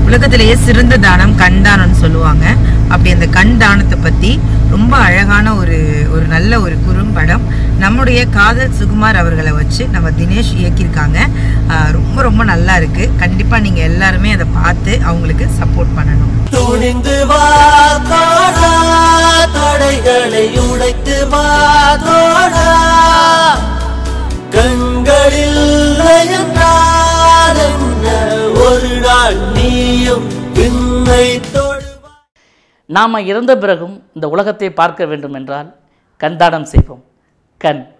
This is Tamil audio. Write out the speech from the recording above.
உலகத்திலேயே சிறந்த தானம் கண் தானம்னு சொல்லுவாங்க. அப்படி அந்த கண் தானத்தை பற்றி ரொம்ப அழகான ஒரு நல்ல ஒரு குறும்படம் நம்முடைய காதல் சுகுமார் அவர்களை வச்சு நம்ம தினேஷ் இயக்கியிருக்காங்க. ரொம்ப ரொம்ப நல்லா இருக்கு. கண்டிப்பாக நீங்கள் எல்லாருமே அதை பார்த்து அவங்களுக்கு சப்போர்ட் பண்ணணும். துணிந்து வா தோழா, தடைகளை உடைத்து வா தோழா, கண்களில் ஒரு நாள் நீயும் பின்னை தொடுவா. நாம் இறந்த பிறகும் இந்த உலகத்தை பார்க்க வேண்டும் என்றால் கண்தானம் செய்வோம். கண்